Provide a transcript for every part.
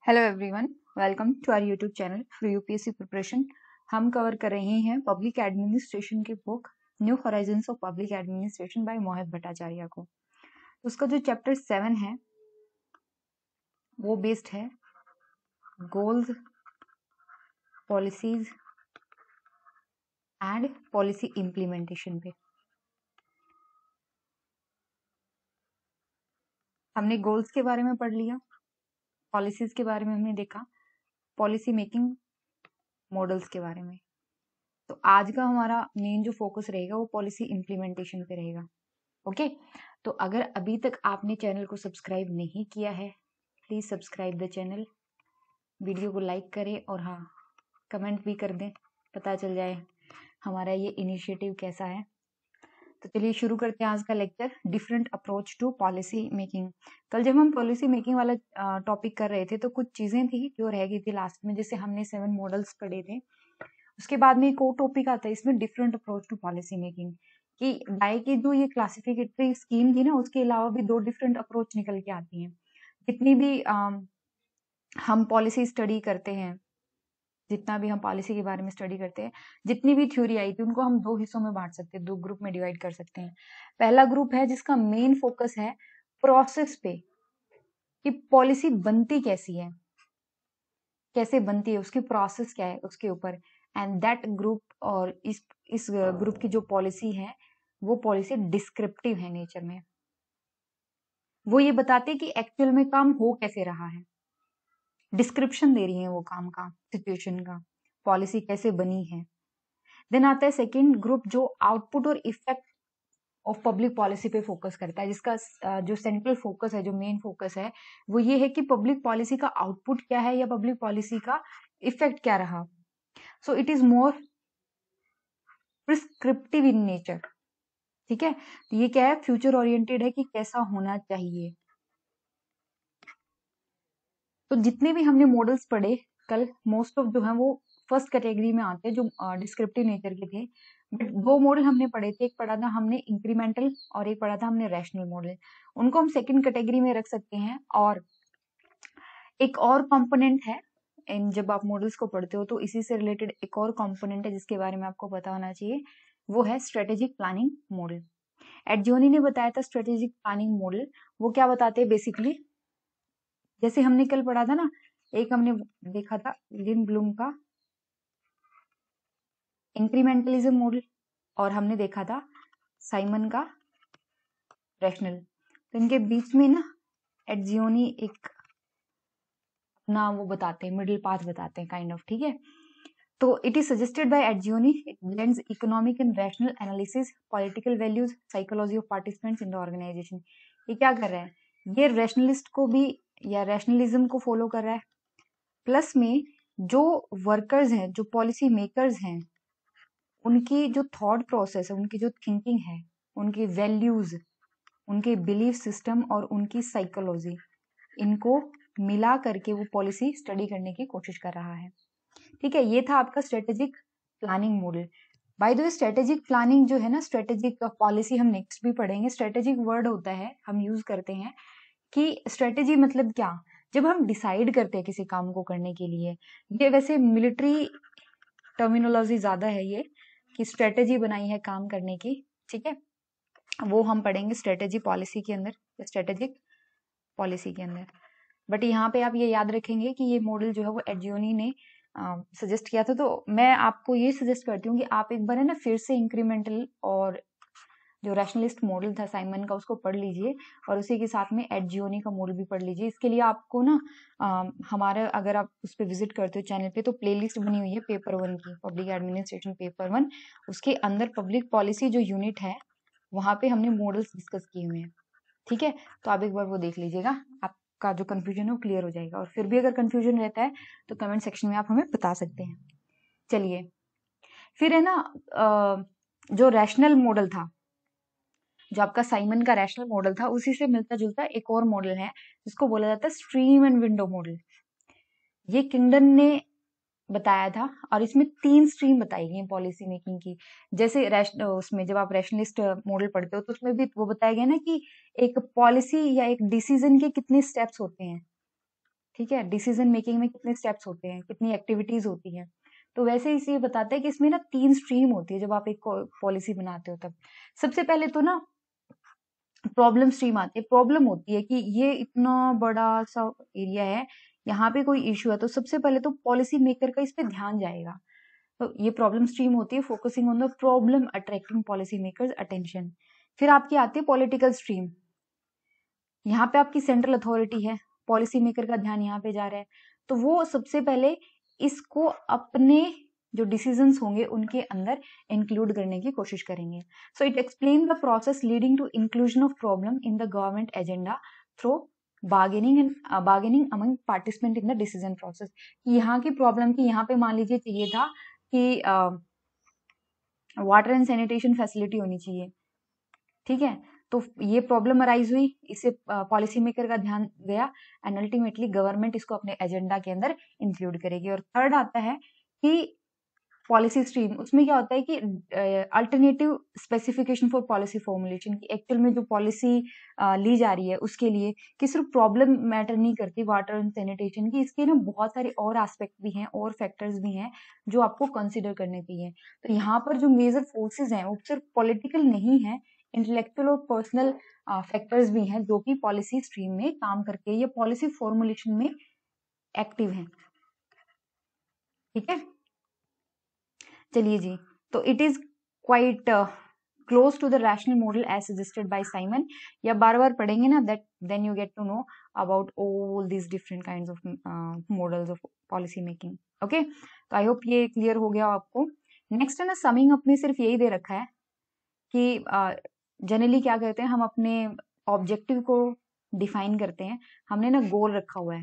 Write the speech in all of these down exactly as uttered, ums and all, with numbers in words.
Hello everyone, welcome to our YouTube channel for UPSC preparation. हम cover कर रहे हैं पब्लिक एडमिनिस्ट्रेशन की book New Horizons of public Administration by Mohit Bhattacharya को। उसका जो चैप्टर सेवन है वो बेस्ड है goals, policies and policy implementation पे। हमने गोल्स के बारे में पढ़ लिया, पॉलिसीज के बारे में हमने देखा, पॉलिसी मेकिंग मॉडल्स के बारे में। तो आज का हमारा मेन जो फोकस रहेगा वो पॉलिसी इम्प्लीमेंटेशन पे रहेगा। Okay okay? तो अगर अभी तक आपने चैनल को सब्सक्राइब नहीं किया है, please subscribe the channel, video को लाइक करें और हाँ कमेंट भी कर दें, पता चल जाए हमारा ये इनिशिएटिव कैसा है। तो चलिए शुरू करते हैं आज का lecture, different approach to policy making. कल जब हम पॉलिसी मेकिंग वाला टॉपिक कर रहे थे तो कुछ चीजें थी जो रह गई थी लास्ट में, जैसे हमने सेवन मॉडल्स पढ़े थे। उसके बाद में एक और टॉपिक आता है इसमें, different approach to policy making, कि डाई की जो ये क्लासिफिकेटरी स्कीम थी ना, उसके अलावा भी दो डिफरेंट अप्रोच निकल के आती हैं। जितनी भी आ, हम पॉलिसी स्टडी करते हैं, जितना भी हम पॉलिसी के बारे में स्टडी करते हैं, जितनी भी थ्योरी आई थी उनको हम दो हिस्सों में बांट सकते हैं, दो ग्रुप में डिवाइड कर सकते हैं। पहला ग्रुप है जिसका मेन फोकस है प्रोसेस पे, कि पॉलिसी बनती कैसी है, कैसे बनती है, उसकी प्रोसेस क्या है, उसके ऊपर। एंड दैट ग्रुप, और इस इस ग्रुप की जो पॉलिसी है वो पॉलिसी डिस्क्रिप्टिव है नेचर में। वो ये बताते हैं कि एक्चुअल में काम हो कैसे रहा है, डिस्क्रिप्शन दे रही है वो काम का, सिचुएशन का, पॉलिसी कैसे बनी है। देन आता है सेकेंड ग्रुप जो आउटपुट और इफेक्ट ऑफ पब्लिक पॉलिसी पे फोकस करता है, जिसका जो सेंट्रल फोकस है, जो मेन फोकस है वो ये है कि पब्लिक पॉलिसी का आउटपुट क्या है या पब्लिक पॉलिसी का इफेक्ट क्या रहा। So it is more prescriptive in nature. ठीक है, तो ये क्या है, फ्यूचर ओरिएंटेड है कि कैसा होना चाहिए। तो जितने भी हमने मॉडल्स पढ़े कल, मोस्ट ऑफ जो है वो फर्स्ट कैटेगरी में आते हैं, जो डिस्क्रिप्टिव नेचर के थे। बट दो मॉडल हमने पढ़े थे, एक पढ़ा था हमने इंक्रीमेंटल और एक पढ़ा था हमने रैशनल मॉडल। उनको हम सेकंड कैटेगरी में रख सकते हैं। और एक और कंपोनेंट है इन, जब आप मॉडल्स को पढ़ते हो तो इसी से रिलेटेड एक और कंपोनेंट है जिसके बारे में आपको पता होना चाहिए, वो है स्ट्रेटेजिक प्लानिंग मॉडल। एडजोनी ने बताया था स्ट्रेटेजिक प्लानिंग मॉडल। वो क्या बताते हैं बेसिकली, जैसे हमने कल पढ़ा था ना, एक हमने देखा था लिन ब्लूम का इंक्रीमेंटलिज्म मॉडल और हमने देखा था साइमन का रैशनल। तो इनके बीच में ना एडजियोनी एक अपना वो बताते हैं, मिडिल पाथ बताते हैं काइंड ऑफ। ठीक है, तो it is suggested by Etzioni, it blends economic and rational analysis, political values, psychology of participants in the organisation. ये क्या कर रहा है, ये रैशनलिस्ट को भी या रैशनलिज्म को फॉलो कर रहा है, प्लस में जो वर्कर्स हैं, जो पॉलिसी मेकर्स हैं, उनकी जो थॉट प्रोसेस है, उनकी जो थिंकिंग है, उनकी वैल्यूज, उनके बिलीफ सिस्टम और उनकी साइकोलॉजी, इनको मिला करके वो पॉलिसी स्टडी करने की कोशिश कर रहा है। ठीक है, ये था आपका strategic planning model. By the way strategic planning जो है ना, स्ट्रेटेजिक पॉलिसी हम नेक्स्ट भी पढ़ेंगे। स्ट्रेटेजिक वर्ड होता है, हम यूज करते हैं कि स्ट्रेटेजी मतलब क्या, जब हम डिसाइड करते हैं किसी काम को करने के लिए। ये वैसे मिलिट्री टर्मिनोलॉजी ज्यादा है ये, कि स्ट्रेटेजी बनाई है काम करने की। ठीक है, वो हम पढ़ेंगे स्ट्रेटेजी पॉलिसी के अंदर, स्ट्रेटेजिक पॉलिसी के अंदर। बट यहाँ पे आप ये याद रखेंगे कि ये मॉडल जो है वो एडजियोनी ने सजेस्ट uh, किया था। तो मैं आपको ये सजेस्ट करती हूँ कि आप एक बार है ना फिर से इंक्रीमेंटल और जो रैशनलिस्ट मॉडल था साइमन का उसको पढ़ लीजिए, और उसी के साथ में एडजियोनी का मॉडल भी पढ़ लीजिए। इसके लिए आपको ना आ, हमारे, अगर आप उस पर विजिट करते हो चैनल पे, तो प्लेलिस्ट बनी हुई है पेपर वन की, पब्लिक एडमिनिस्ट्रेशन पेपर वन। उसके अंदर पब्लिक पॉलिसी जो यूनिट है वहां पे हमने मॉडल्स डिस्कस किए हुए हैं। ठीक है, तो आप एक बार वो देख लीजिएगा, आपका जो कंफ्यूजन है वो क्लियर हो जाएगा। और फिर भी अगर कंफ्यूजन रहता है तो कमेंट सेक्शन में आप हमें बता सकते हैं। चलिए, फिर है ना जो रैशनल मॉडल था, जो आपका साइमन का रैशनल मॉडल था, उसी से मिलता जुलता एक और मॉडल है जिसको बोला जाता है स्ट्रीम एंड विंडो मॉडल। ये किंगडन ने बताया था, और इसमें तीन स्ट्रीम बताई गई पॉलिसी मेकिंग की। जैसे रैशन उसमें जब आप रैशनलिस्ट मॉडल पढ़ते हो तो उसमें भी वो बताया गया ना कि एक पॉलिसी या एक डिसीजन के कितने स्टेप्स होते हैं। ठीक है, डिसीजन मेकिंग में कितने स्टेप्स होते हैं, कितनी एक्टिविटीज होती हैं। तो वैसे ही ये बताता है कि इसमें ना तीन स्ट्रीम होती है जब आप एक पॉलिसी बनाते हो तब। सबसे पहले तो ना प्रॉब्लम स्ट्रीम आती है। प्रॉब्लम होती है कि ये इतना बड़ा सा एरिया है, यहाँ पे कोई इश्यू है, तो सबसे पहले तो पॉलिसी मेकर का इस पे ध्यान जाएगा। तो ये प्रॉब्लम स्ट्रीम होती है, focusing on the problem, attracting policy makers attention. फिर आपकी आती है पॉलिटिकल स्ट्रीम। यहाँ पे आपकी सेंट्रल अथॉरिटी है, पॉलिसी मेकर का ध्यान यहाँ पे जा रहा है, तो वो सबसे पहले इसको अपने जो डिसीजंस होंगे उनके अंदर इंक्लूड करने की कोशिश करेंगे। So it explain the process leading to inclusion of problem in the government agenda through bargaining and bargaining among participant in the decision process. यहाँ की प्रॉब्लम की यहाँ पे मान लीजिए चाहिए था कि वाटर एंड सैनिटेशन फैसिलिटी होनी चाहिए, ठीक है, तो ये प्रॉब्लम अराइज हुई, इससे पॉलिसी मेकर का ध्यान गया एंड अल्टीमेटली गवर्नमेंट इसको अपने एजेंडा के अंदर इंक्लूड करेगी। और थर्ड आता है कि पॉलिसी स्ट्रीम, उसमें क्या होता है कि alternative specification for policy formulation, की एक्चुअल में जो पॉलिसी ली जा रही है उसके लिए कि सिर्फ प्रॉब्लम मैटर नहीं करती वाटर एंड सैनिटेशन की, इसके ना बहुत सारे और एस्पेक्ट भी हैं और फैक्टर्स भी हैं जो आपको कंसिडर करने चाहिए। तो यहाँ पर जो मेजर फोर्सेज हैं वो सिर्फ पॉलिटिकल नहीं है, इंटेलेक्चुअल और पर्सनल फैक्टर्स भी हैं जो कि पॉलिसी स्ट्रीम में काम करके या पॉलिसी फॉर्मुलेशन में एक्टिव हैं। ठीक है, चलिए जी, तो it is quite close to the rational model as suggested by Simon. या बार बार पढ़ेंगे ना, that then you get to know about all this different kinds of models of policy making. Okay, तो आई होप ये clear हो गया आपको। नेक्स्ट है ना, समिंग अप में सिर्फ यही दे रखा है कि जनरली uh, क्या कहते हैं, हम अपने ऑब्जेक्टिव को डिफाइन करते हैं, हमने ना गोल रखा हुआ है,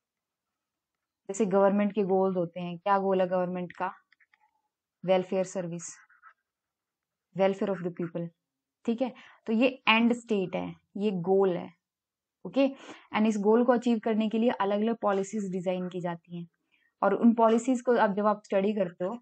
जैसे गवर्नमेंट के गोल्स होते हैं। क्या गोल है गवर्नमेंट का? Welfare service, welfare of the people, ठीक है, तो ये एंड स्टेट है, ये गोल है। ओके, एंड इस गोल को अचीव करने के लिए अलग अलग पॉलिसीज डिजाइन की जाती हैं, और उन पॉलिसीज को अब जब आप स्टडी करते हो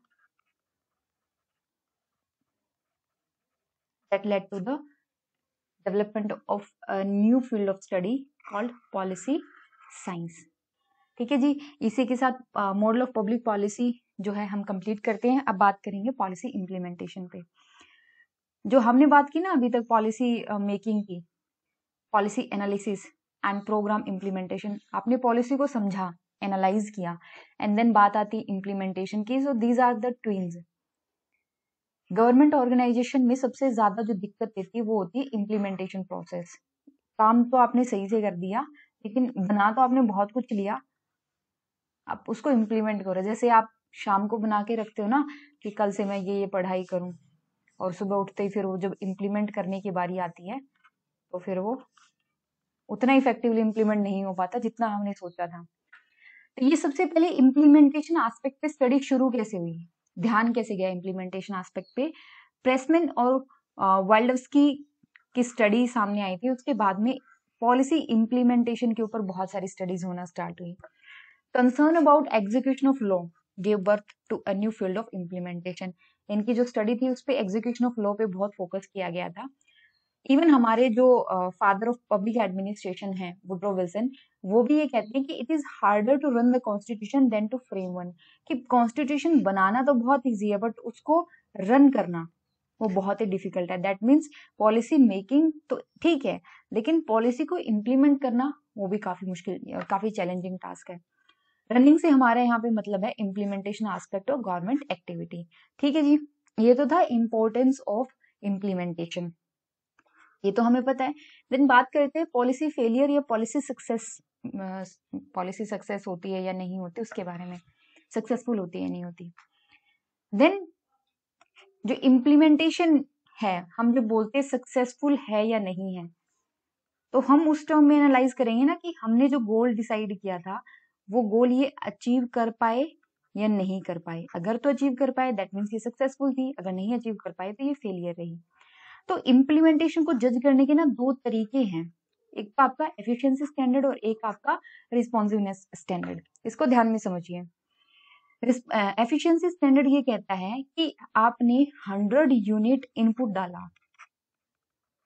that led to the development of a new field of study called policy science। ठीक है जी, इसी के साथ मॉडल ऑफ पब्लिक पॉलिसी जो है हम कंप्लीट करते हैं। अब बात करेंगे पॉलिसी इम्प्लीमेंटेशन पे। जो हमने बात की ना अभी तक पॉलिसी मेकिंग की, policy analysis and programme implementation, आपने पॉलिसी को समझा, एनालाइज किया, एंड देन बात आती है इम्प्लीमेंटेशन की। So these are the twins. Government organisation में सबसे ज्यादा जो दिक्कत देती है वो होती है इम्प्लीमेंटेशन प्रोसेस। काम तो आपने सही से कर दिया, लेकिन बना तो आपने बहुत कुछ लिया, आप उसको इम्प्लीमेंट करो। जैसे आप शाम को बना के रखते हो ना कि कल से मैं ये ये पढ़ाई करूं, और सुबह उठते ही फिर वो जब इम्प्लीमेंट करने की बारी आती है तो फिर वो उतना इफेक्टिवली इम्प्लीमेंट नहीं हो पाता जितना हमने सोचा था। तो ये सबसे पहले इम्प्लीमेंटेशन एस्पेक्ट पे स्टडी शुरू कैसे हुई, ध्यान कैसे गया इम्प्लीमेंटेशन एस्पेक्ट पे? प्रेसमैन और वाइल्डस्की की स्टडी सामने आई थी, उसके बाद में पॉलिसी इम्प्लीमेंटेशन के ऊपर बहुत सारी स्टडीज होना स्टार्ट हुई। Concern about execution of law gave birth to a new field of implementation। इनकी जो स्टडी थी उस पे एग्जीक्यूशन ऑफ लॉ पे बहुत फोकस किया गया था। इवन हमारे जो फादर ऑफ पब्लिक एडमिनिस्ट्रेशन है वुड्रो विल्सन, वो भी ये कहते हैं कि it is harder to run the constitution than to frame one, कि कॉन्स्टिट्यूशन बनाना तो बहुत ईजी है बट उसको रन करना वो बहुत ही डिफिकल्ट है। दैट मीन्स पॉलिसी मेकिंग तो ठीक है, लेकिन पॉलिसी को इम्प्लीमेंट करना वो भी काफी मुश्किल, काफी चैलेंजिंग टास्क है। रनिंग से हमारा यहाँ पे मतलब है implementation aspect of government activity. ठीक है जी, ये तो था इम्पोर्टेंस ऑफ इम्प्लीमेंटेशन, ये तो हमें पता है। देन बात करते हैं पॉलिसी फेलियर या पॉलिसी सक्सेस, पॉलिसी सक्सेस होती है या नहीं होती उसके बारे में, सक्सेसफुल होती है या नहीं होती। देन जो इम्प्लीमेंटेशन है, हम जो बोलते हैं सक्सेसफुल है या नहीं है, तो हम उस टर्म में एनालाइज करेंगे ना कि हमने जो गोल डिसाइड किया था वो गोल ये अचीव कर पाए या नहीं कर पाए। अगर तो अचीव कर पाए दैट मीन्स ये सक्सेसफुल थी, अगर नहीं अचीव कर पाए तो ये फेलियर रही। तो इम्प्लीमेंटेशन को जज करने के ना दो तरीके हैं, एक तो आपका एफिशिएंसी स्टैंडर्ड और एक आपका रिस्पॉन्सिवनेस स्टैंडर्ड। इसको ध्यान में समझिए। एफिशिएंसी स्टैंडर्ड ये कहता है कि आपने हंड्रेड यूनिट इनपुट डाला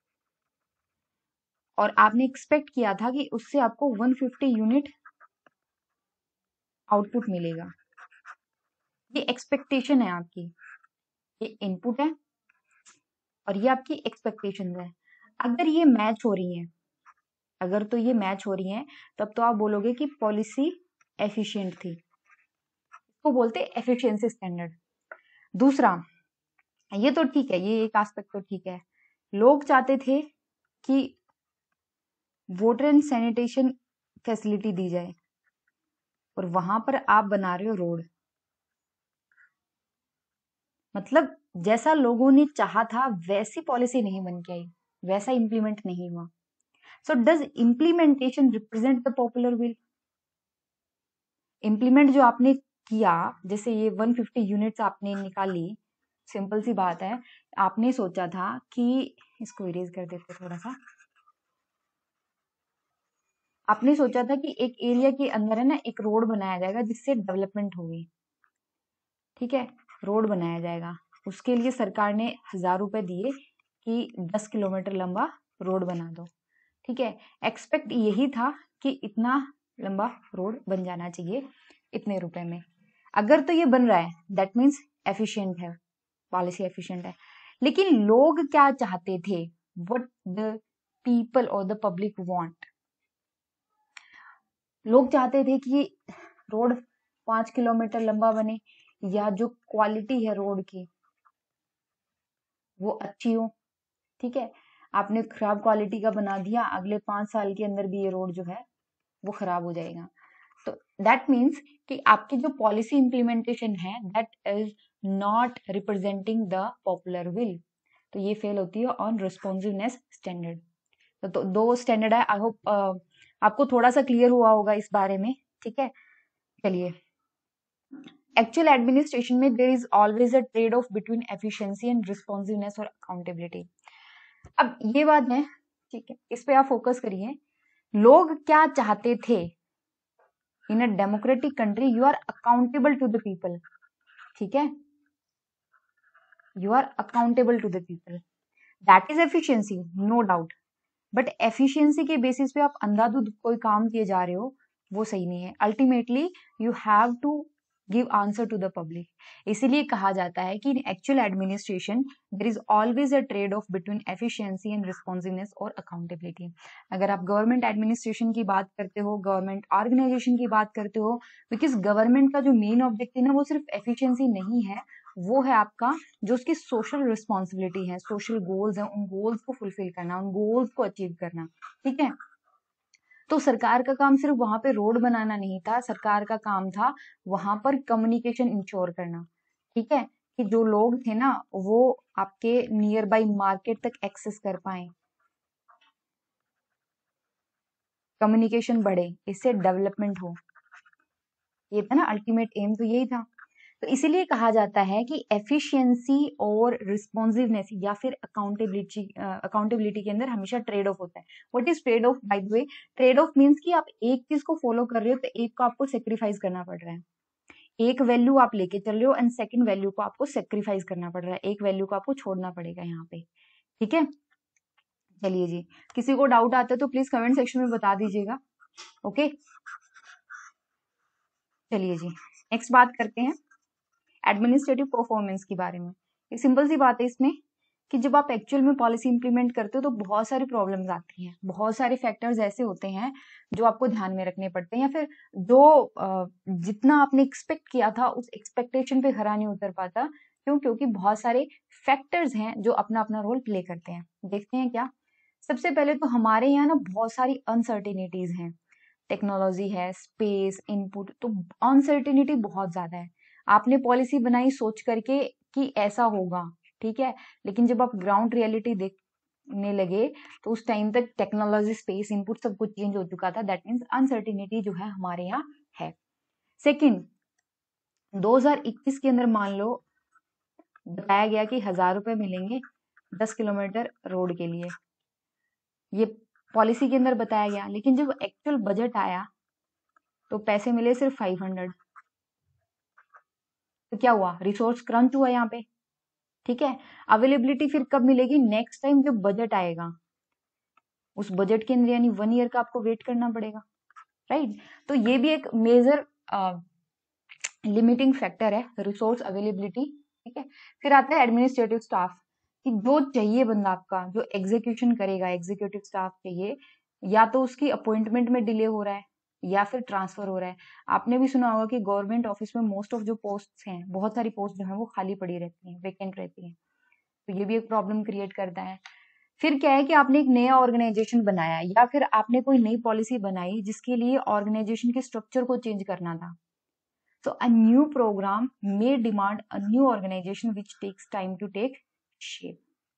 और आपने एक्सपेक्ट किया था कि उससे आपको वन फिफ्टी यूनिट आउटपुट मिलेगा। ये एक्सपेक्टेशन है आपकी, ये इनपुट है और ये आपकी एक्सपेक्टेशन है। अगर ये मैच हो रही है, अगर तो ये मैच हो रही है तब तो आप बोलोगे कि पॉलिसी एफिशिएंट थी, इसको बोलते हैं एफिशिएंसी स्टैंडर्ड। दूसरा, ये तो ठीक है, ये एक एस्पेक्ट तो ठीक है, लोग चाहते थे कि वाटर एंड सैनिटेशन फैसिलिटी दी जाए और वहां पर आप बना रहे हो रोड। मतलब जैसा लोगों ने चाहा था वैसी पॉलिसी नहीं बन के आई, वैसा इंप्लीमेंट नहीं हुआ। So does implementation represent the popular will? Implement जो आपने किया, जैसे ये एक सौ पचास यूनिट्स आपने निकाली, सिंपल सी बात है, आपने सोचा था कि, इसको इरेज कर देते थोड़ा सा, आपने सोचा था कि एक एरिया के अंदर है ना एक रोड बनाया जाएगा जिससे डेवलपमेंट होगी, ठीक है, रोड बनाया जाएगा। उसके लिए सरकार ने हजार रुपए दिए कि दस किलोमीटर लंबा रोड बना दो, ठीक है। एक्सपेक्ट यही था कि इतना लंबा रोड बन जाना चाहिए इतने रुपए में। अगर तो ये बन रहा है दैट मीन्स एफिशिएंट है, पॉलिसी एफिशिएंट है। लेकिन लोग क्या चाहते थे, व्हाट द पीपल और द पब्लिक वांट, लोग चाहते थे कि रोड पांच किलोमीटर लंबा बने या जो क्वालिटी है रोड की वो अच्छी हो, ठीक है। आपने खराब क्वालिटी का बना दिया, अगले पांच साल के अंदर भी ये रोड जो है वो खराब हो जाएगा। तो दैट मीन्स कि आपकी जो पॉलिसी इंप्लीमेंटेशन है that is not representing the popular will, तो ये फेल होती है ऑन रिस्पॉन्सिवनेस स्टैंडर्ड। तो, तो दो स्टैंडर्ड है, आई होप आपको थोड़ा सा क्लियर हुआ होगा इस बारे में, ठीक है। चलिए, एक्चुअल एडमिनिस्ट्रेशन में there is always a trade off between efficiency and responsiveness और अकाउंटेबिलिटी। अब ये बात है, ठीक है, इस पे आप फोकस करिए। लोग क्या चाहते थे, in a democratic country you are accountable to the people, ठीक है, you are accountable to the people, that is efficiency, no doubt. But efficiency के बेसिस पे आप अंधाधुंध कोई काम किए जा रहे हो वो सही नहीं है। Ultimately you have to give answer to the public. इसीलिए कहा जाता है कि in actual administration there is always a trade off between efficiency and responsiveness और अकाउंटेबिलिटी। अगर आप गवर्नमेंट एडमिनिस्ट्रेशन की बात करते हो, गवर्नमेंट ऑर्गेनाइजेशन की बात करते हो, बिकॉज गवर्नमेंट का जो मेन ऑब्जेक्टिव है वो सिर्फ एफिशिएंसी नहीं है, वो है आपका जो उसकी सोशल रिस्पॉन्सिबिलिटी है, सोशल गोल्स है, उन गोल्स को फुलफिल करना, उन गोल्स को अचीव करना, ठीक है। तो सरकार का काम सिर्फ वहां पे रोड बनाना नहीं था, सरकार का काम था वहां पर कम्युनिकेशन इंश्योर करना, ठीक है, कि जो लोग थे ना वो आपके नियर बाई मार्केट तक एक्सेस कर पाए, कम्युनिकेशन बढ़े, इससे डेवलपमेंट हो, ये था ना अल्टीमेट एम, तो यही था। तो इसीलिए कहा जाता है कि एफिशिएंसी और रिस्पॉन्सिवनेस या फिर अकाउंटेबिलिटी अकाउंटेबिलिटी के अंदर हमेशा ट्रेड ऑफ होता है। What is trade off? By the way, trade off means कि आप एक चीज को फॉलो कर रहे हो तो एक को आपको सेक्रीफाइस करना पड़ रहा है, एक वैल्यू आप लेके चल रहे हो एंड सेकंड वैल्यू को आपको सेक्रीफाइस करना पड़ रहा है, एक वैल्यू को आपको छोड़ना पड़ेगा यहाँ पे, ठीक है। चलिए जी, किसी को डाउट आता है तो प्लीज कमेंट सेक्शन में बता दीजिएगा, ओके। चलिए जी, नेक्स्ट बात करते हैं एडमिनिस्ट्रेटिव परफॉर्मेंस के बारे में। एक सिंपल सी बात है इसमें कि जब आप एक्चुअल में पॉलिसी इंप्लीमेंट करते हो तो बहुत सारी प्रॉब्लम्स आती हैं, बहुत सारे फैक्टर्स ऐसे होते हैं जो आपको ध्यान में रखने पड़ते हैं, या फिर जो जितना आपने एक्सपेक्ट किया था उस एक्सपेक्टेशन पे खरा नहीं उतर पाता। क्यों? क्योंकि बहुत सारे फैक्टर्स हैं जो अपना अपना रोल प्ले करते हैं। देखते हैं क्या। सबसे पहले तो हमारे यहाँ ना बहुत सारी अनसर्टिनिटीज हैं, टेक्नोलॉजी है, स्पेस, इनपुट, तो अनसर्टिनिटी बहुत ज्यादा है। आपने पॉलिसी बनाई सोच करके कि ऐसा होगा, ठीक है, लेकिन जब आप ग्राउंड रियलिटी देखने लगे तो उस टाइम तक टेक्नोलॉजी, स्पेस, इनपुट सब कुछ चेंज हो चुका था। दैट मीन्स अनसर्टिनिटी जो है हमारे यहाँ है। सेकंड, दो हज़ार इक्कीस के अंदर मान लो बताया गया कि हजार रुपए मिलेंगे दस किलोमीटर रोड के लिए, ये पॉलिसी के अंदर बताया गया, लेकिन जब एक्चुअल बजट आया तो पैसे मिले सिर्फ फाइव हंड्रेड। तो क्या हुआ? रिसोर्स क्रंच हुआ यहाँ पे, ठीक है। अवेलेबिलिटी फिर कब मिलेगी? नेक्स्ट टाइम जब बजट आएगा, उस बजट के अंदर, यानी वन ईयर का आपको वेट करना पड़ेगा, राइट। तो ये भी एक मेजर लिमिटिंग फैक्टर है रिसोर्स अवेलेबिलिटी, ठीक है। फिर आता है एडमिनिस्ट्रेटिव स्टाफ, कि जो चाहिए बंदा आपका जो एग्जीक्यूशन करेगा, एग्जीक्यूटिव स्टाफ चाहिए, या तो उसकी अपॉइंटमेंट में डिले हो रहा है या फिर ट्रांसफर हो रहा है। आपने भी सुना होगा कि गवर्नमेंट ऑफिस में मोस्ट ऑफ जो पोस्ट हैं, बहुत सारी पोस्ट जो है वो खाली पड़ी रहती हैं, वेकेंट रहती हैं, तो ये भी एक प्रॉब्लम क्रिएट करता है। फिर क्या है कि आपने एक नया ऑर्गेनाइजेशन बनाया या फिर आपने कोई नई पॉलिसी बनाई जिसके लिए ऑर्गेनाइजेशन के स्ट्रक्चर को चेंज करना था। So a new program may demand a new organization which takes time to take shape.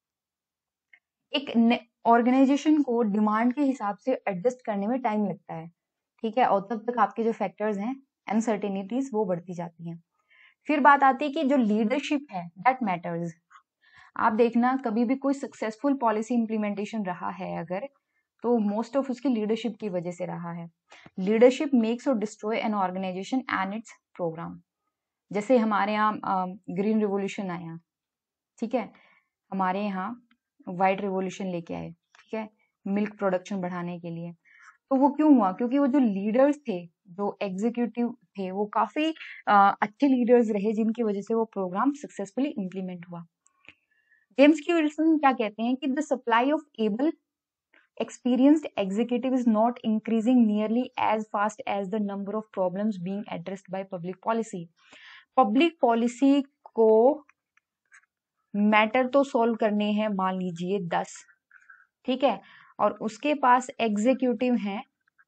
एक ऑर्गेनाइजेशन को डिमांड के हिसाब से एडजस्ट करने में टाइम लगता है, ठीक है, और तब तक आपके जो फैक्टर्स हैं, अनसर्टेनिटीज, वो बढ़ती जाती हैं। फिर बात आती है कि जो लीडरशिप है दैट मैटर्स। आप देखना कभी भी कोई सक्सेसफुल पॉलिसी इंप्लीमेंटेशन रहा है अगर, तो मोस्ट ऑफ उसकी लीडरशिप की वजह से रहा है। लीडरशिप मेक्स और destroy an organisation and its programme. जैसे हमारे यहाँ ग्रीन रिवॉल्यूशन आया, ठीक है, हमारे यहाँ वाइट रिवॉल्यूशन लेके आए, ठीक है, मिल्क प्रोडक्शन बढ़ाने के लिए। तो वो क्यों हुआ? क्योंकि वो जो लीडर्स थे, जो एग्जीक्यूटिव थे, वो काफी आ, अच्छे लीडर्स रहे जिनकी वजह से वो प्रोग्राम सक्सेसफुली इंप्लीमेंट हुआ। जेम्स क्यू विल्सन क्या कहते हैं कि the supply of able experienced executive is not increasing nearly as fast as the number of problems being addressed by public policy. Public policy को मैटर तो solve करने हैं मान लीजिए दस, ठीक है, और उसके पास एग्जीक्यूटिव हैं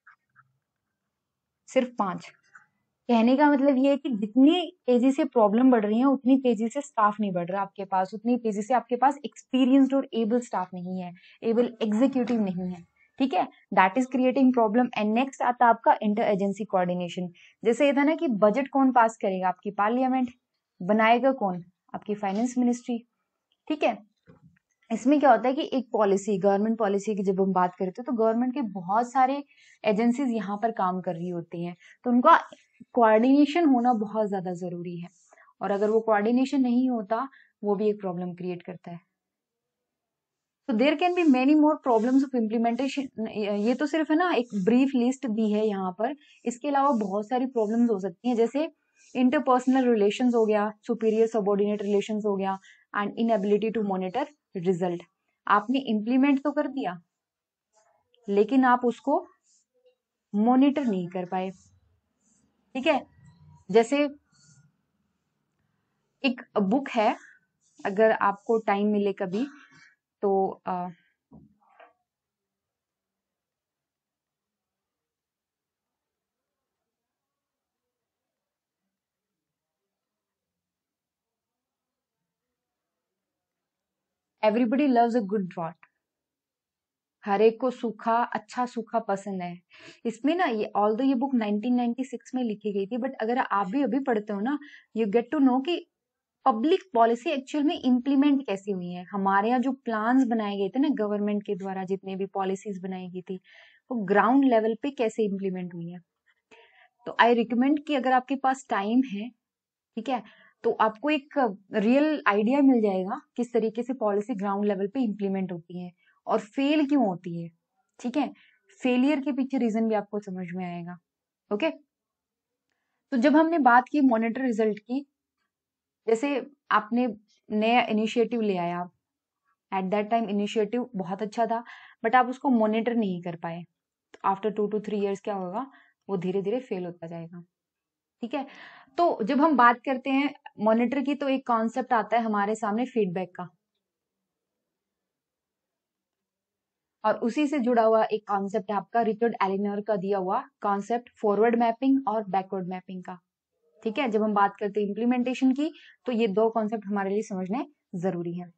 सिर्फ पांच। कहने का मतलब ये है कि जितनी तेजी से प्रॉब्लम बढ़ रही है उतनी तेजी से स्टाफ नहीं बढ़ रहा आपके पास, उतनी तेजी से आपके पास एक्सपीरियंस्ड और एबल स्टाफ नहीं है, एबल एग्जीक्यूटिव नहीं है, ठीक है, that is creating problem. And next आता है आपका इंटर एजेंसी कोऑर्डिनेशन। जैसे ये था ना कि बजट कौन पास करेगा? आपकी पार्लियामेंट। बनाएगा कौन? आपकी फाइनेंस मिनिस्ट्री, ठीक है। इसमें क्या होता है कि एक पॉलिसी, गवर्नमेंट पॉलिसी की जब हम बात करते हैं तो गवर्नमेंट के बहुत सारे एजेंसीज यहाँ पर काम कर रही होती हैं, तो उनका कोऑर्डिनेशन होना बहुत ज्यादा जरूरी है, और अगर वो कोऑर्डिनेशन नहीं होता वो भी एक प्रॉब्लम क्रिएट करता है। तो there can be many more problems of implementation. ये तो सिर्फ है ना एक ब्रीफ लिस्ट दी है यहाँ पर, इसके अलावा बहुत सारी प्रॉब्लम्स हो सकती हैं, जैसे इंटरपर्सनल रिलेशंस हो गया, सुपीरियर सबऑर्डिनेट रिलेशंस हो गया, and inability to monitor result. आपने इम्प्लीमेंट तो कर दिया लेकिन आप उसको मॉनिटर नहीं कर पाए, ठीक है। जैसे एक बुक है, अगर आपको टाइम मिले कभी तो आ, everybody loves a good drought. हर एक को सूखा, अच्छा सूखा पसंद है। इसमें ना ये ऑल्दो ये बुक नाइनटीन नाइंटी सिक्स में लिखी गई थी, बट अगर आप भी अभी पढ़ते हो ना, यू गेट टू नो कि पब्लिक पॉलिसी एक्चुअल में इम्प्लीमेंट कैसी हुई है। हमारे यहाँ जो प्लान्स बनाए गए थे ना गवर्नमेंट के द्वारा, जितने भी पॉलिसीज बनाई गई थी, वो ग्राउंड लेवल पे कैसे इम्प्लीमेंट हुई है। तो आई रिकमेंड कि अगर आपके पास टाइम है, ठीक है, तो आपको एक रियल आइडिया मिल जाएगा किस तरीके से पॉलिसी ग्राउंड लेवल पे इम्प्लीमेंट होती है और फेल क्यों होती है, ठीक है। फेलियर के पीछे रीजन भी आपको समझ में आएगा, ओके। तो जब हमने बात की मॉनिटर रिजल्ट की, जैसे आपने नया इनिशिएटिव ले आया, एट दैट टाइम इनिशिएटिव बहुत अच्छा था बट आप उसको मॉनिटर नहीं कर पाए, तो after two two three years क्या होगा, वो धीरे धीरे फेल होता जाएगा, ठीक है। तो जब हम बात करते हैं मॉनिटर की, तो एक कॉन्सेप्ट आता है हमारे सामने फीडबैक का, और उसी से जुड़ा हुआ एक कॉन्सेप्ट है आपका रिचर्ड एलिनर का दिया हुआ कॉन्सेप्ट फॉरवर्ड मैपिंग और बैकवर्ड मैपिंग का, ठीक है। जब हम बात करते हैं इंप्लीमेंटेशन की, तो ये दो कॉन्सेप्ट हमारे लिए समझने जरूरी है,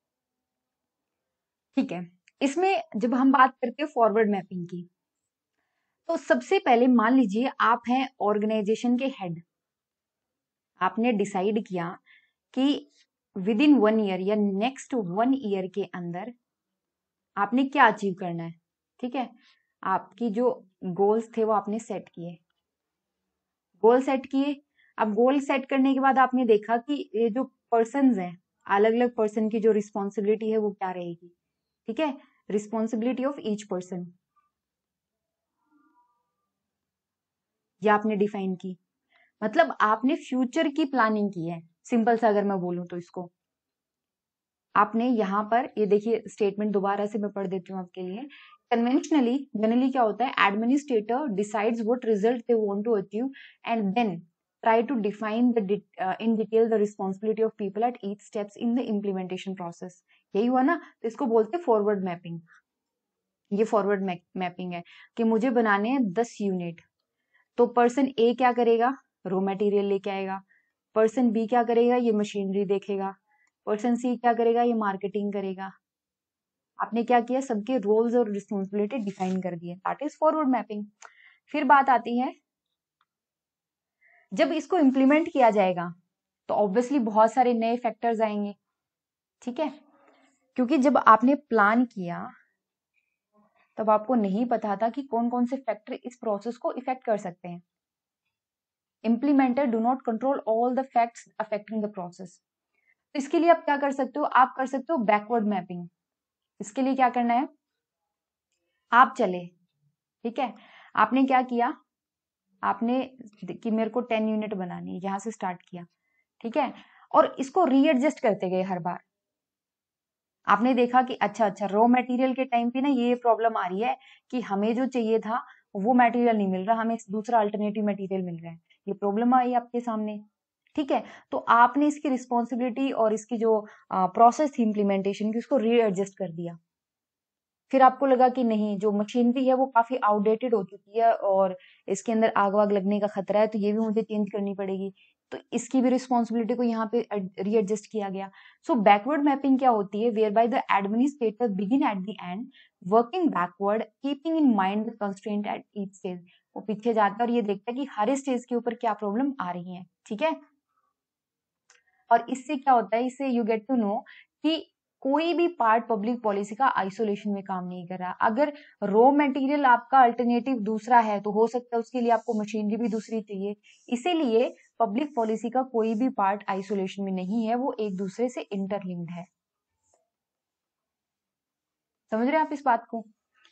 ठीक है। इसमें जब हम बात करते हैं फॉरवर्ड मैपिंग की, तो सबसे पहले मान लीजिए आप हैं ऑर्गेनाइजेशन के हेड, आपने डिसाइड किया कि विद इन वन ईयर या नेक्स्ट वन ईयर के अंदर आपने क्या अचीव करना है, ठीक है। आपकी जो गोल्स थे वो आपने सेट किए, गोल सेट किए। अब गोल सेट करने के बाद आपने देखा कि ये जो पर्सन्स हैं, अलग अलग पर्सन की जो रिस्पॉन्सिबिलिटी है वो क्या रहेगी, ठीक है, रिस्पॉन्सिबिलिटी ऑफ ईच पर्सन, ये आपने डिफाइन की। मतलब आपने फ्यूचर की प्लानिंग की है, सिंपल सा अगर मैं बोलूं तो इसको आपने यहाँ पर ये देखिए स्टेटमेंट दोबारा से मैं पढ़ देती हूँ आपके लिए। कन्वेंशनली जनरली क्या होता है, administrator decides what result they want to achieve and then try to define the uh, in detail the responsibility of people at each steps in the implementation process। यही हुआ ना, तो इसको बोलते हैं फॉरवर्ड मैपिंग। ये फॉरवर्ड मैपिंग है कि मुझे बनाने हैं दस यूनिट, तो पर्सन ए क्या करेगा, रॉ मटेरियल लेके आएगा, पर्सन बी क्या करेगा, ये मशीनरी देखेगा, पर्सन सी क्या करेगा, ये मार्केटिंग करेगा। आपने क्या किया, सबके रोल्स और रिस्पॉन्सिबिलिटी डिफाइन कर दिए, दैट इज फॉरवर्ड मैपिंग। फिर बात आती है जब इसको इम्प्लीमेंट किया जाएगा तो ऑब्वियसली बहुत सारे नए फैक्टर्स आएंगे, ठीक है, क्योंकि जब आपने प्लान किया तब आपको नहीं पता था कि कौन कौन से फैक्टर इस प्रोसेस को इफेक्ट कर सकते हैं। Implementer do not control all the facts affecting the process. तो इसके लिए आप क्या कर सकते हो, आप कर सकते हो बैकवर्ड मैपिंग। इसके लिए क्या करना है, आप चले, ठीक है, आपने क्या किया, आपने कि मेरे को टेन यूनिट बनानी है, यहां से स्टार्ट किया, ठीक है, और इसको रीएडजस्ट करते गए हर बार। आपने देखा कि अच्छा अच्छा रॉ मटेरियल के टाइम पे ना ये प्रॉब्लम आ रही है कि हमें जो चाहिए था वो मटेरियल नहीं मिल रहा, हमें दूसरा अल्टरनेटिव मटेरियल मिल रहा है, ये प्रॉब्लम आई आपके सामने, ठीक है। तो आपने इसकी रिस्पॉन्सिबिलिटी और इसकी जो प्रोसेस थी इम्प्लीमेंटेशन की उसको रीएडजस्ट कर दिया। फिर आपको लगा कि नहीं, जो मशीनरी है वो काफी आउटडेटेड हो चुकी है और इसके अंदर आग वाग लगने का खतरा है, तो ये भी मुझे चेंज करनी पड़ेगी, तो इसकी भी रिस्पॉन्सिबिलिटी को यहाँ पे रीएडजस्ट किया गया। सो बैकवर्ड मैपिंग क्या होती है, whereby the administrator begin at the end working backward keeping in mind the constraint at each stage. वो पीछे जाता है और ये देखता है कि हर स्टेज के ऊपर क्या प्रॉब्लम आ रही है, ठीक है। और इससे क्या होता है, इससे यू गेट टू नो कि कोई भी पार्ट पब्लिक पॉलिसी का आइसोलेशन में काम नहीं कर रहा। अगर रॉ मटेरियल आपका अल्टरनेटिव दूसरा है तो हो सकता है उसके लिए आपको मशीनरी भी दूसरी चाहिए, इसीलिए पब्लिक पॉलिसी का कोई भी पार्ट आइसोलेशन में नहीं है, वो एक दूसरे से इंटरलिंक्ड है। समझ रहे हैं आप इस बात को?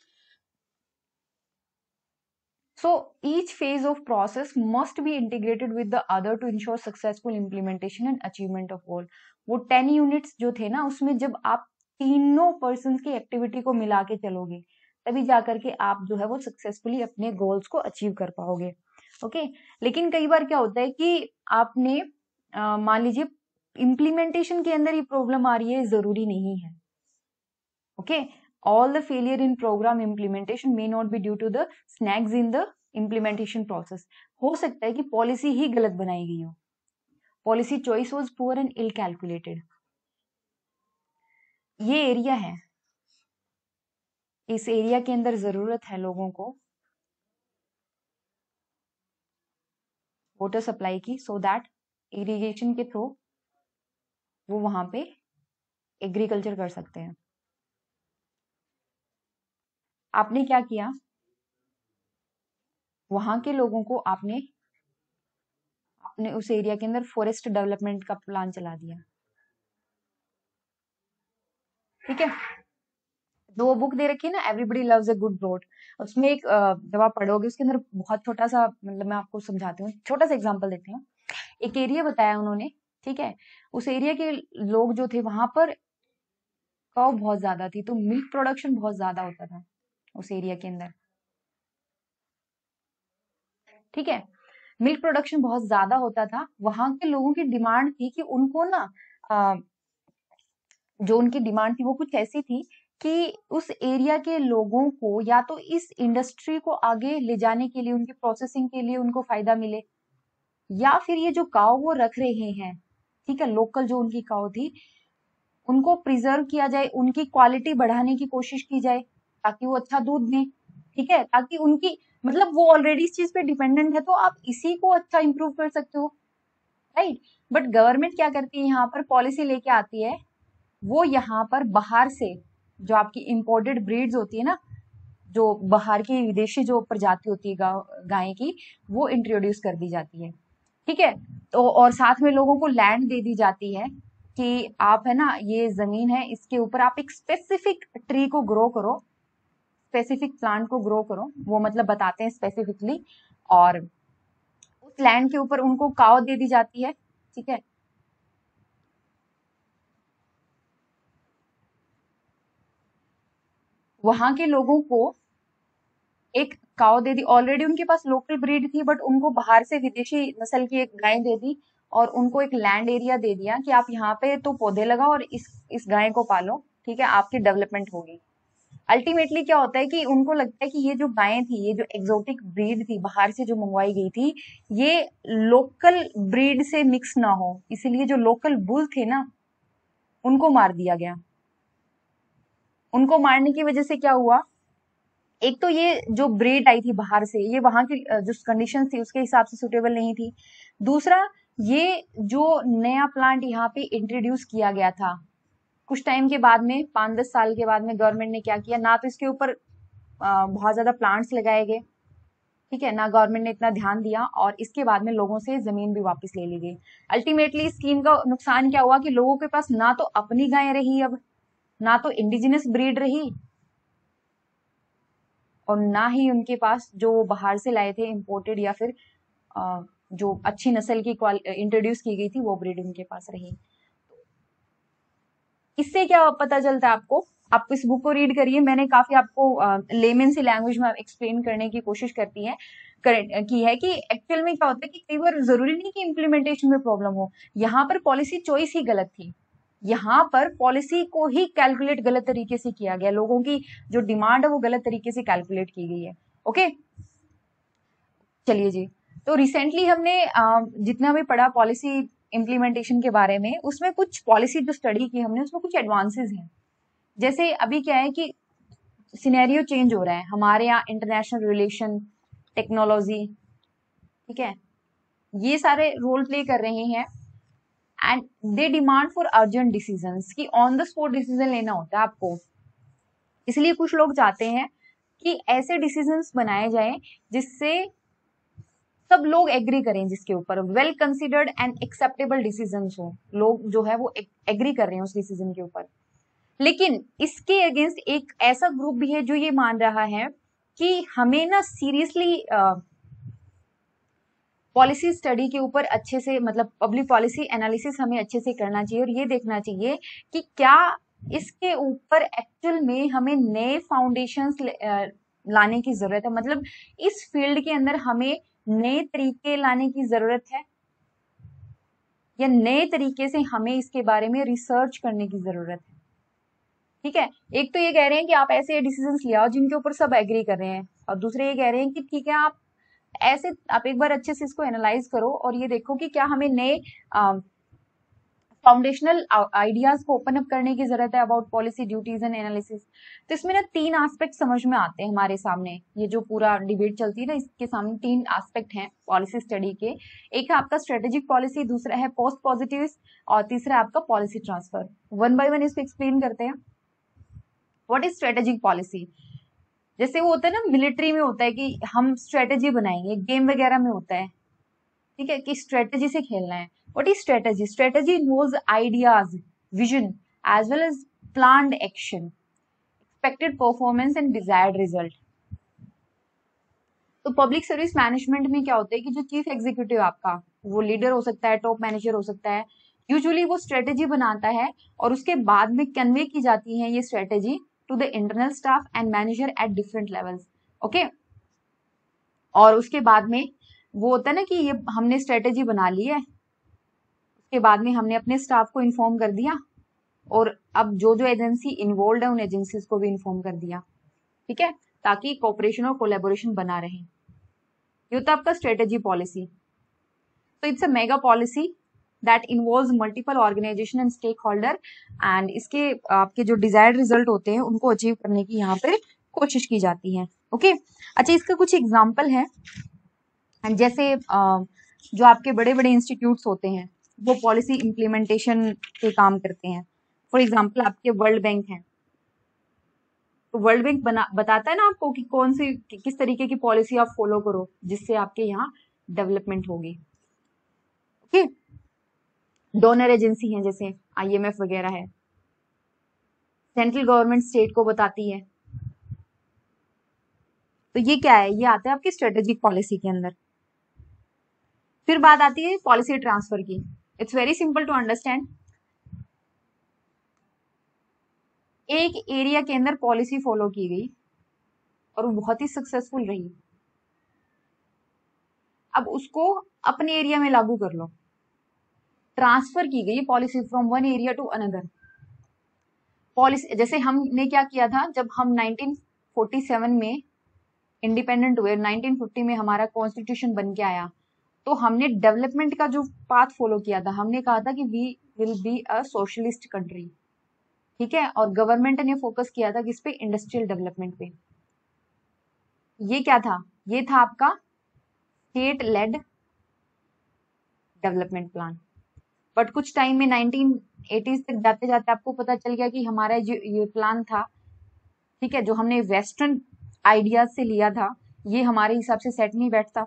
So each phase of process must be integrated with the other to ensure successful implementation and achievement of goal। वो टेन यूनिट्स जो थे ना, उसमें जब आप तीनों पर्सन की एक्टिविटी को मिला के चलोगे तभी जाकर के आप जो है वो सक्सेसफुली अपने गोल्स को अचीव कर पाओगे, ओके। लेकिन कई बार क्या होता है कि आपने मान लीजिए इम्प्लीमेंटेशन के अंदर ये प्रॉब्लम आ रही है, जरूरी नहीं है, okay. All the failure in program implementation may not be due to the snags in the implementation process। हो सकता है कि पॉलिसी ही गलत बनाई गई हो, policy choice was poor and ill calculated. ये एरिया है, इस एरिया के अंदर जरूरत है लोगों को वाटर सप्लाई की, सो दैट इरिगेशन के थ्रू वो वहां पे एग्रीकल्चर कर सकते हैं। आपने क्या किया, वहां के लोगों को आपने अपने उस एरिया के अंदर फॉरेस्ट डेवलपमेंट का प्लान चला दिया, ठीक है। जो बुक दे रखी है ना, everybody loves a good road, उसमें एक जब आप पढ़ोगे उसके अंदर बहुत छोटा सा, मतलब मैं आपको समझाती हूँ, छोटा सा एग्जांपल देती हूँ। एक एरिया बताया उन्होंने, ठीक है, उस एरिया के लोग जो थे वहां पर काऊ बहुत ज्यादा थी, तो मिल्क प्रोडक्शन बहुत ज्यादा होता था उस एरिया के अंदर, ठीक है। मिल्क प्रोडक्शन बहुत ज्यादा होता था, वहां के लोगों की डिमांड थी कि उनको ना आ, जो उनकी डिमांड थी वो कुछ ऐसी थी कि उस एरिया के लोगों को या तो इस इंडस्ट्री को आगे ले जाने के लिए, उनकी प्रोसेसिंग के लिए उनको फायदा मिले, या फिर ये जो काऊ वो रख रहे हैं, ठीक है, लोकल जो उनकी काऊ थी उनको प्रिजर्व किया जाए, उनकी क्वालिटी बढ़ाने की कोशिश की जाए ताकि वो अच्छा दूध दें, ठीक है, ताकि उनकी मतलब वो ऑलरेडी इस चीज पे डिपेंडेंट है, तो आप इसी को अच्छा इंप्रूव कर सकते हो, राइट। बट गवर्नमेंट क्या करती है, यहाँ पर पॉलिसी लेके आती है, वो यहाँ पर बाहर से जो आपकी इंपोर्टेड ब्रीड्स होती है ना, जो बाहर की विदेशी जो प्रजाति होती है गाय की, वो इंट्रोड्यूस कर दी जाती है, ठीक है। तो और साथ में लोगों को लैंड दे दी जाती है कि आप है ना, ये जमीन है, इसके ऊपर आप एक स्पेसिफिक ट्री को ग्रो करो, स्पेसिफिक प्लांट को ग्रो करो, वो मतलब बताते हैं स्पेसिफिकली, और उस लैंड के ऊपर उनको काव दे दी जाती है, ठीक है, वहां के लोगों को एक काव दे दी, ऑलरेडी उनके पास लोकल ब्रीड थी बट उनको बाहर से विदेशी नस्ल की एक गाय दे दी और उनको एक लैंड एरिया दे दिया कि आप यहाँ पे तो पौधे लगाओ और इस इस गाय को पालो, ठीक है, आपकी डेवलपमेंट होगी। अल्टीमेटली क्या होता है कि उनको लगता है कि ये जो गायें थी, ये जो एक्सोटिक ब्रीड थी बाहर से जो मंगवाई गई थी, ये लोकल ब्रीड से मिक्स ना हो, इसीलिए जो लोकल बुल थे ना उनको मार दिया गया। उनको मारने की वजह से क्या हुआ, एक तो ये जो ब्रीड आई थी बाहर से, ये वहां की जो कंडीशन थी उसके हिसाब से सुटेबल नहीं थी। दूसरा, ये जो नया प्लांट यहाँ पे इंट्रोड्यूस किया गया था, कुछ टाइम के बाद में, पांच दस साल के बाद में गवर्नमेंट ने क्या किया, ना तो इसके ऊपर बहुत ज्यादा प्लांट्स लगाए गए, ठीक है, ना गवर्नमेंट ने इतना ध्यान दिया, और इसके बाद में लोगों से जमीन भी वापस ले ली गई। अल्टीमेटली स्कीम का नुकसान क्या हुआ कि लोगों के पास ना तो अपनी गाय रही, अब ना तो इंडिजिनस ब्रीड रही, और ना ही उनके पास जो वो बाहर से लाए थे इंपोर्टेड या फिर जो अच्छी नस्ल की इंट्रोड्यूस की गई थी वो ब्रीड उनके पास रही। इससे क्या पता चलता है आपको, आप इस बुक को रीड करिए, मैंने काफी आपको लेमन सी लैंग्वेज में एक्सप्लेन करने की कोशिश करती है कर, की है कि एक्चुअल में क्या होता है कि कई बार जरूरी नहीं कि इम्प्लीमेंटेशन में प्रॉब्लम हो, यहाँ पर पॉलिसी चॉइस ही गलत थी, यहाँ पर पॉलिसी को ही कैलकुलेट गलत तरीके से किया गया, लोगों की जो डिमांड है वो गलत तरीके से कैलकुलेट की गई है। ओके, चलिए जी, तो रिसेंटली हमने जितना भी पढ़ा पॉलिसी इम्प्लीमेंटेशन के बारे में, उसमें कुछ पॉलिसी जो स्टडी की हमने उसमें कुछ एडवांसेस हैं। जैसे अभी क्या है कि सिनेरियो चेंज हो रहा है हमारे यहाँ, इंटरनेशनल रिलेशन, टेक्नोलॉजी, ठीक है, ये सारे रोल प्ले कर रहे हैं, and they demand for urgent decisions, कि ऑन द स्पॉट डिसीजन लेना होता है आपको, इसलिए कुछ लोग चाहते हैं कि ऐसे डिसीजंस बनाए जाएं जिससे सब लोग एग्री करें, जिसके ऊपर well considered and acceptable decisions हो, लोग जो है वो एग्री कर रहे हैं उस डिसीजन के ऊपर। लेकिन इसके अगेंस्ट एक ऐसा ग्रुप भी है जो ये मान रहा है कि हमें ना सीरियसली पॉलिसी स्टडी के ऊपर अच्छे से, मतलब पब्लिक पॉलिसी एनालिसिस हमें अच्छे से करना चाहिए, और ये देखना चाहिए कि क्या इसके ऊपर एक्चुअल में हमें नए फाउंडेशंस लाने की जरूरत है, मतलब इस फील्ड के अंदर हमें नए तरीके लाने की जरूरत है, या नए तरीके से हमें इसके बारे में रिसर्च करने की जरूरत है। ठीक है, एक तो ये कह रहे हैं कि आप ऐसे डिसीजंस ले आओ जिनके ऊपर सब एग्री कर रहे हैं, और दूसरे ये कह रहे हैं कि ठीक है, आप ऐसे आप एक बार अच्छे से इसको एनालाइज करो और ये देखो कि क्या हमें नए फाउंडेशनल आइडियाज को ओपन अप करने की जरूरत है about policy duties and analysis. तो इसमें ना तीन एस्पेक्ट समझ में आते हैं हमारे सामने, ये जो पूरा डिबेट चलती है ना, इसके सामने तीन एस्पेक्ट हैं पॉलिसी स्टडी के। एक है आपका स्ट्रेटेजिक पॉलिसी, दूसरा है पोस्ट पॉजिटिव, और तीसरा है आपका policy transfer. One by one इसको एक्सप्लेन करते हैं। What is strategic policy? जैसे वो होता है ना, मिलिट्री में होता है कि हम स्ट्रेटेजी बनाएंगे, गेम वगैरह में होता है, ठीक है, कि स्ट्रेटेजी से खेलना है। What is strategy? Strategy involves ideas, vision as well as planned action, expected performance and desired result. तो पब्लिक सर्विस मैनेजमेंट में क्या होता है कि जो चीफ एग्जीक्यूटिव आपका, वो लीडर हो सकता है, टॉप मैनेजर हो सकता है, यूजुअली वो स्ट्रेटेजी बनाता है और उसके बाद में कन्वे की जाती है ये strategy to the internal staff and manager at different levels. Okay, और उसके बाद में वो होता है ना कि ये हमने स्ट्रेटेजी बना ली है, उसके बाद में हमने अपने स्टाफ को इन्फॉर्म कर दिया, और अब जो जो एजेंसी इन्वॉल्व है उन एजेंसीज को भी इन्फॉर्म कर दिया, ठीक है, ताकि कोऑपरेशन और कोलैबोरेशन बना रहे। ये होता है आपका स्ट्रेटेजी पॉलिसी। तो it's a mega policy that involves multiple organisation and stakeholder, and इसके आपके जो डिजायर्ड रिजल्ट होते हैं उनको अचीव करने की यहाँ पे कोशिश की जाती है। ओके, अच्छा, इसका कुछ एग्जाम्पल है, जैसे जो आपके बड़े बड़े इंस्टीट्यूट्स होते हैं वो पॉलिसी इम्प्लीमेंटेशन के काम करते हैं। फॉर एग्जाम्पल आपके वर्ल्ड बैंक है, तो वर्ल्ड बैंक बना बताता है ना आपको कि कौन सी कि, किस तरीके की पॉलिसी आप फॉलो करो जिससे आपके यहाँ डेवलपमेंट होगी। ओके, डोनर एजेंसी है जैसे आईएमएफ वगैरह है, सेंट्रल गवर्नमेंट स्टेट को बताती है। तो ये क्या है? ये आता है आपकी स्ट्रेटेजिक पॉलिसी के अंदर। फिर बात आती है पॉलिसी ट्रांसफर की। It's very simple to understand. एक एरिया के अंदर पॉलिसी फॉलो की गई और वो बहुत ही सक्सेसफुल रही, अब उसको अपने एरिया में लागू कर लो। ट्रांसफर की गई policy from one area to another. Policy जैसे हमने क्या किया था, जब हम नाइनटीन फोर्टी सेवन में इंडिपेंडेंट हुए, नाइनटीन फिफ्टी में हमारा कॉन्स्टिट्यूशन बन के आया, तो हमने डेवलपमेंट का जो पाथ फॉलो किया था, हमने कहा था कि we will be a socialist country, ठीक है। और गवर्नमेंट ने फोकस किया था किस पे, इंडस्ट्रियल डेवलपमेंट पे। ये क्या था, ये था आपका state led development plan. But कुछ टाइम में नाइनटीन एटीज़ तक जाते जाते आपको पता चल गया कि हमारा जो ये प्लान था, ठीक है, जो हमने वेस्टर्न आइडियाज से लिया था, ये हमारे हिसाब से सेट नहीं बैठता।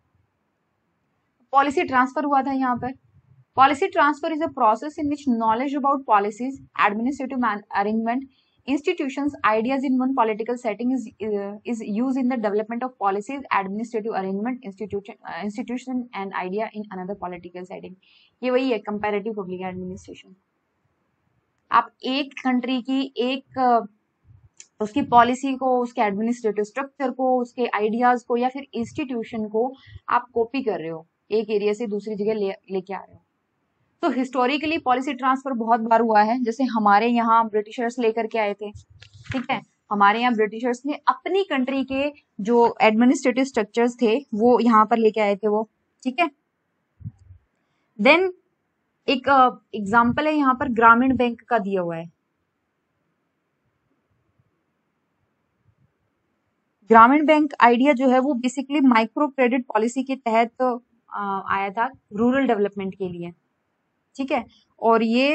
पॉलिसी ट्रांसफर हुआ था यहाँ पर। Policy transfer is a process in which knowledge about policies, administrative arrangement, institutions, ideas in one political setting is uh, is used in the development of policies, administrative arrangement, institution uh, institution and idea in another political setting. ये वही है comparative public administration। आप एक country की एक uh, उसकी policy को, उसके एडमिनिस्ट्रेटिव स्ट्रक्चर को, उसके आइडियाज को या फिर इंस्टीट्यूशन को आप कॉपी कर रहे हो, एक एरिया से दूसरी जगह ले लेके आ रहे हो। तो हिस्टोरिकली पॉलिसी ट्रांसफर बहुत बार हुआ है। जैसे हमारे यहाँ ब्रिटिशर्स लेकर के आए थे, ठीक है, हमारे यहाँ ब्रिटिशर्स ने अपनी कंट्री के जो एडमिनिस्ट्रेटिव स्ट्रक्चर्स थे वो यहाँ पर लेके आए थे वो, ठीक है। देन एक एग्जांपल uh, है यहाँ पर ग्रामीण बैंक का दिया हुआ है। ग्रामीण बैंक आइडिया जो है वो बेसिकली माइक्रो क्रेडिट पॉलिसी के तहत uh, आया था रूरल डेवलपमेंट के लिए, ठीक है। और ये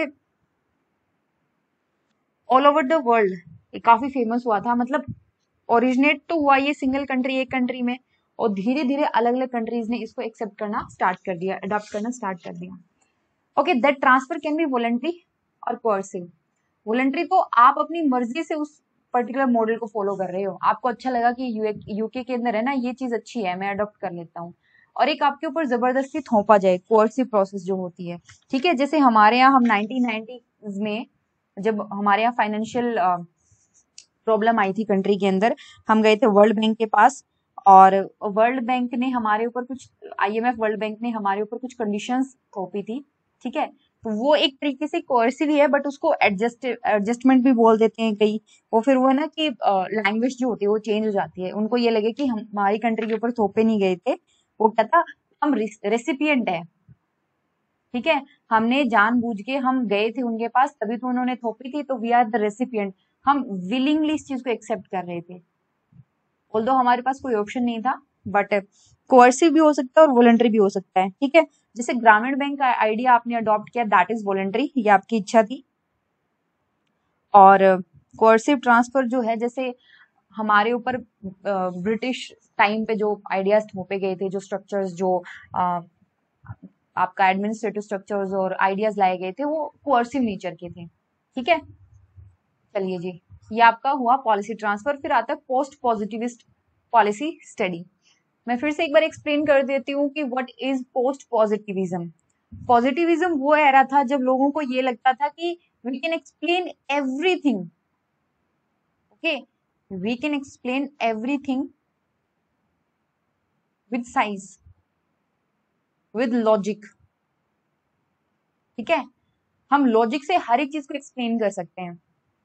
ऑल ओवर द वर्ल्ड काफी फेमस हुआ था। मतलब ओरिजिनेट तो हुआ ये सिंगल कंट्री, एक कंट्री में, और धीरे धीरे अलग अलग कंट्रीज ने इसको एक्सेप्ट करना स्टार्ट कर दिया, अडॉप्ट करना स्टार्ट कर दिया। Okay, that transfer can be voluntary और कोर्सिव। वॉलंटरी तो आप अपनी मर्जी से उस पर्टिकुलर मॉडल को फॉलो कर रहे हो, आपको अच्छा लगा कि यूके के अंदर है ना ये चीज अच्छी है, मैं अडॉप्ट कर लेता हूँ, और एक आपके ऊपर जबरदस्ती थोपा जाए, कोर्सिव प्रोसेस जो होती है, ठीक है। जैसे हमारे यहाँ हम नाइनटीन नाइंटीज़ में जब हमारे यहाँ फाइनेंशियल प्रॉब्लम आई थी कंट्री के अंदर, हम गए थे वर्ल्ड बैंक के पास, और वर्ल्ड बैंक ने हमारे ऊपर कुछ, आईएमएफ वर्ल्ड बैंक ने हमारे ऊपर कुछ कंडीशंस थोपी थी, ठीक है। तो वो एक तरीके से कोर्सिव ही है, बट उसको एडजस्ट एडजस्टमेंट भी बोल देते हैं कई। वो फिर वो है ना कि लैंग्वेज जो होती है वो चेंज हो जाती है, उनको ये लगे कि हम हमारी कंट्री के ऊपर थोपे नहीं गए थे, वो क्या था, हम रेसिपिएंट है, ठीक है, हमने जानबूझ के हम गए थे उनके पास, तभी तो उन्होंने थोपी थी, तो वी आर द रेसिपिएंट, हम विलिंगली इस चीज को एक्सेप्ट कर रहे थे, ऑल्दो हमारे पास कोई ऑप्शन नहीं था। बट कोर्सिव भी हो सकता है और वॉलंटरी भी हो सकता है, ठीक है। जैसे ग्रामीण बैंक का आइडिया आपने अडॉप्ट किया, दैट इज वॉलंटरी, ये आपकी इच्छा थी। और कोर्सिव ट्रांसफर जो है, जैसे हमारे ऊपर ब्रिटिश टाइम पे जो आइडियाज थोपे गए थे, जो स्ट्रक्चर्स, जो आ, आपका एडमिनिस्ट्रेटिव स्ट्रक्चर्स और आइडियाज लाए गए थे, वो कोर्सिव नेचर के थे, ठीक है। चलिए जी, ये आपका हुआ पॉलिसी ट्रांसफर। फिर आता है पोस्ट पॉजिटिविस्ट पॉलिसी स्टडी। मैं फिर से एक बार एक्सप्लेन कर देती हूँ कि what is post positivism. Positivism वो एरा था जब लोगों को ये लगता था कि we can explain everything, okay, we can explain everything with science, with logic, ठीक है, हम लॉजिक से हर एक चीज को एक्सप्लेन कर सकते हैं।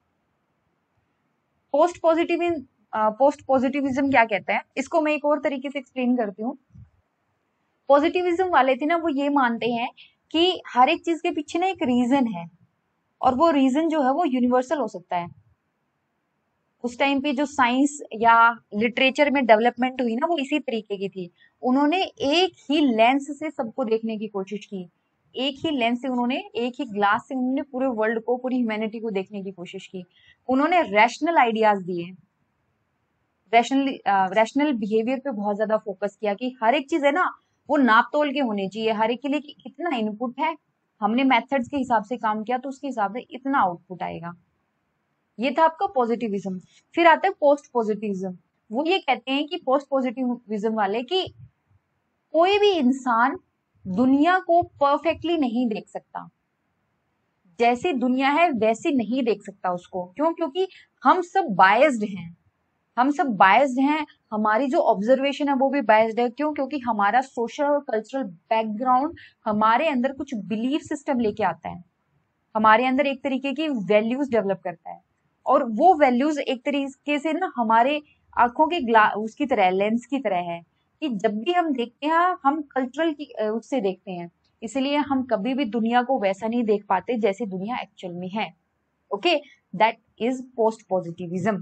पोस्ट पॉजिटिव पोस्ट पॉजिटिविज्म क्या कहता है, इसको मैं एक और तरीके से एक्सप्लेन करती हूँ। पॉजिटिविज्म वाले थे ना, वो ये मानते हैं कि हर एक चीज के पीछे ना एक रीजन है, और वो रीजन जो है वो यूनिवर्सल हो सकता है। उस टाइम पे जो साइंस या लिटरेचर में डेवलपमेंट हुई ना, वो इसी तरीके की थी। उन्होंने एक ही लेंस से सबको देखने की कोशिश की, एक ही लेंस से उन्होंने, एक ही ग्लास से उन्होंने पूरे वर्ल्ड को, पूरी ह्यूमैनिटी को देखने की कोशिश की। उन्होंने रैशनल आइडियाज दिए, रैशनल रैशनल बिहेवियर पे बहुत ज्यादा फोकस किया कि हर एक चीज है ना वो नाप तोल के होनी चाहिए, हर एक के लिए कि इतना इनपुट है, हमने मेथड्स के हिसाब से काम किया तो उसके हिसाब से इतना आउटपुट आएगा। ये था आपका पॉजिटिविज्म। फिर आता है पोस्ट पॉजिटिविज्म। वो ये कहते हैं कि पोस्ट पॉजिटिविज्म वाले कि कोई भी इंसान दुनिया को परफेक्टली नहीं देख सकता, जैसी दुनिया है वैसी नहीं देख सकता उसको। क्यों? क्योंकि हम सब बायस्ड हैं, हम सब बायस्ड हैं, हमारी जो ऑब्जर्वेशन है वो भी बायस्ड है। क्यों? क्योंकि हमारा सोशल और कल्चरल बैकग्राउंड हमारे अंदर कुछ बिलीफ सिस्टम लेके आता है, हमारे अंदर एक तरीके की वैल्यूज डेवलप करता है, और वो वैल्यूज एक तरीके से ना हमारे आंखों के ग्ला उसकी तरह, लेंस की तरह है, कि जब भी हम देखते हैं हम कल्चरल की उससे देखते हैं, इसलिए हम कभी भी दुनिया को वैसा नहीं देख पाते जैसी दुनिया एक्चुअल में है। Okay, that is post positivism.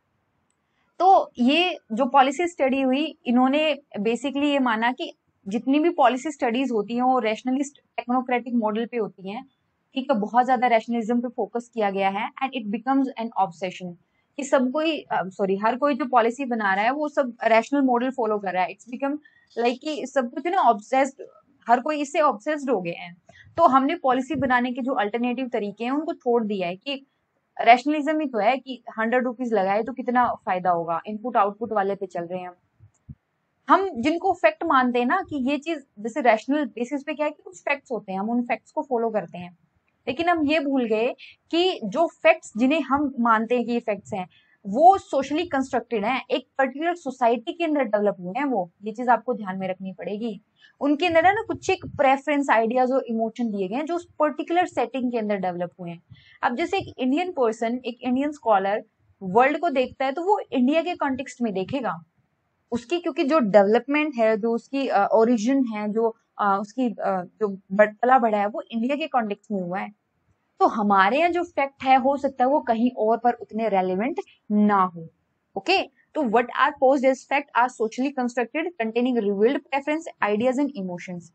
तो ये जो पॉलिसी स्टडी हुई, इन्होंने बेसिकली ये माना कि जितनी भी पॉलिसी स्टडीज होती हैं वो रैशनलिस्ट टेक्नोक्रेटिक मॉडल पे होती हैं, ठीक है, बहुत ज्यादा रैशनलिज्म पे फोकस किया गया है, and it becomes an obsession कि सब कोई सॉरी हर कोई जो पॉलिसी बना रहा है वो सब रैशनल मॉडल फॉलो कर रहा है। इट्स बिकम लाइक कि सब कुछ ना ऑब्सेस्ड, हर कोई इससे ऑब्सेस्ड हो गए हैं। तो हमने पॉलिसी बनाने के जो अल्टरनेटिव तरीके हैं उनको छोड़ दिया है कि रैशनलिज्म ही तो है कि हंड्रेड रुपीज लगाए तो कितना फायदा होगा, इनपुट आउटपुट वाले पे चल रहे हैं हम। जिनको फैक्ट मानते हैं ना कि ये चीज, जैसे रैशनल बेसिस पे क्या है कि कुछ फैक्ट्स होते हैं, हम उन फैक्ट्स को फॉलो करते हैं, लेकिन हम ये भूल गए कि जो फैक्ट्स जिन्हें हम मानते हैं कि ये फैक्ट्स हैं वो सोशली कंस्ट्रक्टेड हैं, एक पर्टिकुलर सोसाइटी के अंदर डेवलप हुए हैं वो, ये चीज आपको ध्यान में रखनी पड़ेगी। उनके अंदर है ना कुछ एक प्रेफरेंस, आइडियाज और इमोशन दिए गए हैं जो उस पर्टिकुलर सेटिंग के अंदर डेवलप हुए हैं। अब जैसे एक इंडियन पर्सन, एक इंडियन स्कॉलर वर्ल्ड को देखता है तो वो इंडिया के कॉन्टेक्स्ट में देखेगा उसकी, क्योंकि जो डेवलपमेंट है, जो उसकी ओरिजिन है, जो uh, उसकी uh, जो पला बढ़ा है वो इंडिया के कॉन्टेक्स्ट में हुआ है। तो हमारे यहाँ जो फैक्ट है हो सकता है वो कहीं और पर उतने रेलिवेंट ना हो। ओके, तो what are posed as fact are socially constructed containing revealed preference, ideas and emotions.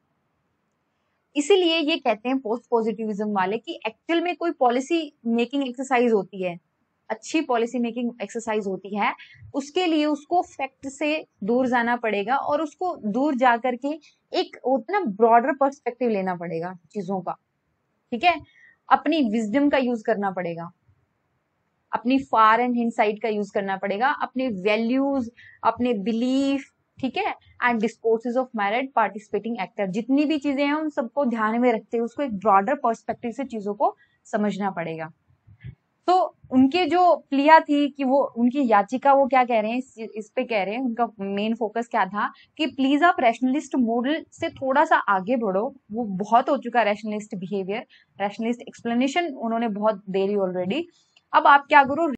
इसीलिए ये कहते हैं पोस्ट पॉजिटिविज्म वाले कि एक्चुअल में कोई पॉलिसी मेकिंग एक्सरसाइज होती है, अच्छी पॉलिसी मेकिंग एक्सरसाइज होती है, उसके लिए उसको फैक्ट से दूर जाना पड़ेगा और उसको दूर जा करके एक उतना ब्रॉडर पर्सपेक्टिव लेना पड़ेगा चीजों का, ठीक है, अपनी विजडम का यूज करना पड़ेगा, अपनी फार एंड इनसाइट का यूज करना पड़ेगा, अपने वैल्यूज, अपने बिलीफ, ठीक है, and discourses of married participating actor, जितनी भी चीजें हैं उन सबको ध्यान में रखते हुए उसको एक ब्रॉडर पर्सपेक्टिव से चीजों को समझना पड़ेगा। तो उनके जो प्लिया थी कि वो उनकी याचिका, वो क्या कह रहे हैं इस, इस पे कह रहे हैं, उनका मेन फोकस क्या था कि प्लीज आप रैशनलिस्ट मॉडल से थोड़ा सा आगे बढ़ो, वो बहुत हो चुका रैशनलिस्ट बिहेवियर, रैशनलिस्ट एक्सप्लेनेशन उन्होंने बहुत देरी ऑलरेडी, अब आप क्या करो